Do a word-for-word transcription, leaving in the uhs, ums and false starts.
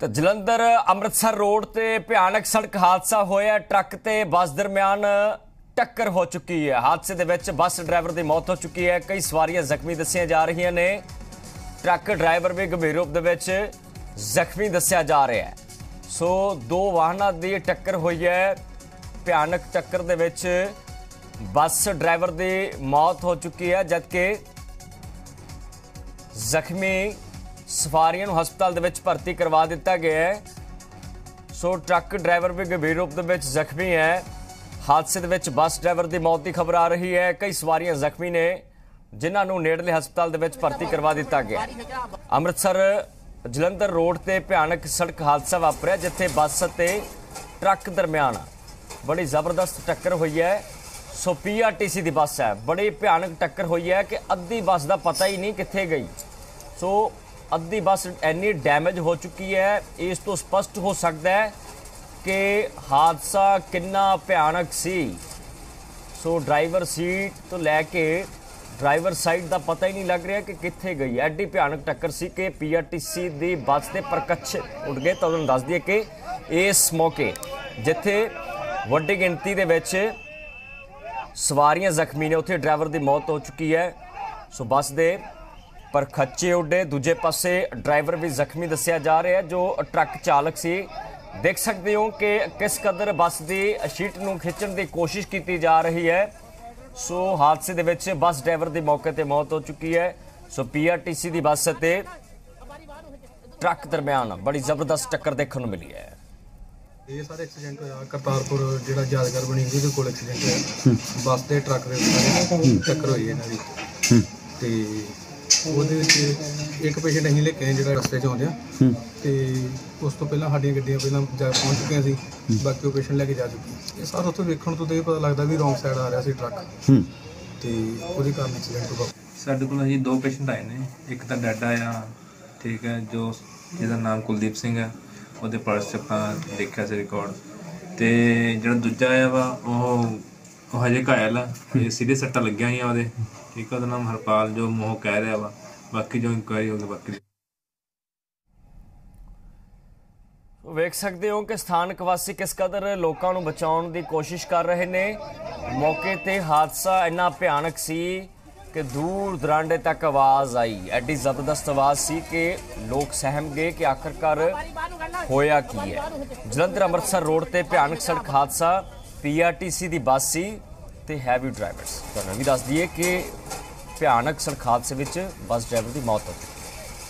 तो जलंधर अमृतसर रोड ते भयानक सड़क हादसा होया। ट्रक ते बस दरम्यान टक्कर हो चुकी है। हादसे दे विच बस ड्राइवर की मौत हो चुकी है। कई सवारियां जख्मी दसिया जा रही ने। ट्रक ड्राइवर भी गंभीर रूप दे विच जख्मी दसिया जा रहा है। सो दो वाहनों की टक्कर हुई है। भयानक टक्कर दे विच बस ड्राइवर की मौत हो चुकी है, जबकि जख्मी सवारियों को हस्पताल दे विच भर्ती करवा दिता गया है। सो ट्रक ड्राइवर भी गंभीर रूप दे विच जख्मी है। हादसे दे विच बस ड्राइवर की मौत की खबर आ रही है। कई सवारियां जख्मी ने, जिन्होंने नेड़ले हस्पताल दे विच भर्ती करवा दिता गया। अमृतसर जलंधर रोड ते भयानक सड़क हादसा वापरिया, जिथे बस ते ट्रक दरम्यान बड़ी जबरदस्त टक्कर हुई है। सो पी आर टी सी की बस है, बड़ी भयानक टक्कर हुई है कि अद्धी बस का पता ही नहीं कित्थे गई। सो अद्धी बस इन्नी डैमेज हो चुकी है। इस तो स्पष्ट हो सकता है कि हादसा कितना भयानक सी। सो ड्राइवर सीट तो लैके ड्राइवर साइड का पता ही नहीं लग रहा कि कित्थे गई। एड्डी भयानक टक्कर सी कि पी आर टी सी की बस के परकच्छ उड़ गए। तो उन्होंने दस दिए कि इस मौके जिथे वड्डी गिनती दे विच सवारियां जख्मी ने, उत्थे ड्राइवर की मौत हो चुकी है। सो बस दे पर खच्चे उड्डे, दूजे पासे ड्राइवर भी जख्मी दसिया जा रहा है। जो ट्रक चालक सी, देख सकते हो कि किस कदर बस की शीट नूं खिंचण की कोशिश की जा रही है। सो हादसे दे विच बस ड्राइवर की मौके पर मौत हो चुकी है। सो पी आर टी सी की बस ते ट्रक दरम्यान बड़ी जबरदस्त टक्कर देखने को मिली है। ये सारे एक्सीडेंट होया करतारपुर जिहड़ा यादगार बनी ਉਹਦੇ ਕੋਲ एक्सीडेंट ਹੋਇਆ। ਬੱਸ ਤੇ ਟਰੱਕ ਦੇ ਵਿਚਾਲੇ ਟੱਕਰ ਹੋਈ ਇਹਨਾਂ ਦੀ ਤੇ ਉਹਦੇ ਵਿੱਚ ਇੱਕ ਪੇਸ਼ੈਂਟ ਅਸੀਂ ਲੈ ਕੇ ਆਏ ਜਿਹੜਾ ਰਸਤੇ 'ਚ ਆਉਂਦਿਆ ਤੇ ਉਸ ਤੋਂ ਪਹਿਲਾਂ ਸਾਡੀਆਂ ਗੱਡੀਆਂ ਪਹਿਲਾਂ ਜਾ ਪਹੁੰਚ ਚੁੱਕੀਆਂ ਸੀ। ਬਾਕੀ ਉਹ ਪੇਸ਼ੈਂਟ ਲੈ ਕੇ ਜਾ ਚੁੱਕੇ। ਇਹ ਸਾਰਾ ਉੱਥੇ ਵੇਖਣ ਤੋਂ ਤਾਂ ਇਹ ਪਤਾ ਲੱਗਦਾ ਵੀ ਰੋਂਗ ਸਾਈਡ ਆ ਰਿਹਾ ਸੀ ਟਰੱਕ ਤੇ ਉਹਦੇ ਕਾਰਨ ਐਕਸੀਡੈਂਟ ਹੋਇਆ। ਸਾਡੇ ਕੋਲ ਅਸੀਂ ਦੋ ਪੇਸ਼ੈਂਟ ਆਏ ਨੇ। ਇੱਕ ਤਾਂ ਡੈਡ ਆਇਆ, ਠੀਕ ਹੈ, ਜੋ ਜਿਹਦਾ ਨਾਮ ਕੁਲਦੀਪ ਸਿੰਘ ਹੈ। ਉਹਦੇ ਪਰਸ 'ਚ ਆਪਾਂ ਦੇਖਿਆ ਸੀ ਰਿਕਾਰਡ। ਤੇ ਜਿਹੜਾ ਦੂਜਾ ਆਇਆ ਵਾ ਉਹ ਉਹ ਹਜੇ ਘਾਇਲ ਆ, ਹਜੇ ਸੀਰੀਅਸ ਸੱਟਾਂ ਲੱਗੀਆਂ ਹੋਈਆਂ ਉਹਦੇ, ਠੀਕ ਆ। ਉਹਦਾ ਨਾਮ ਹਰਪਾਲ ਜੋ ਮੋਹ ਕਹਿ ਰਿਹਾ ਵਾ। ਬਾਕੀ ਜੋ ਇਨਕੁਆਇਰੀ ਹੋਊਗੀ ਬਾਕੀ ਵੇਖ ਸਕਦੇ ਹੋ ਕਿ ਸਥਾਨਕ ਵਾਸੀ ਕਿਸ ਕਦਰ ਲੋਕਾਂ ਨੂੰ ਬਚਾਉਣ ਦੀ ਕੋਸ਼ਿਸ਼ ਕਰ ਰਹੇ ਨੇ। ਮੌਕੇ ਤੇ ਹਾਦਸਾ ਇੰਨਾ ਭਿਆਨਕ ਸੀ कि दूर दरांडे तक आवाज़ आई। एडी जबरदस्त आवाज़ सी कि लोग सहम गए कि आखिरकार होया की है। जलंधर अमृतसर रोड ते भयानक सड़क हादसा, पी आर टी सी की बस सी ते हैवी ड्राइवर्स। तुहानूं भी दस दईए कि भयानक सड़क हादसे विच बस ड्राइवर की मौत हो गई।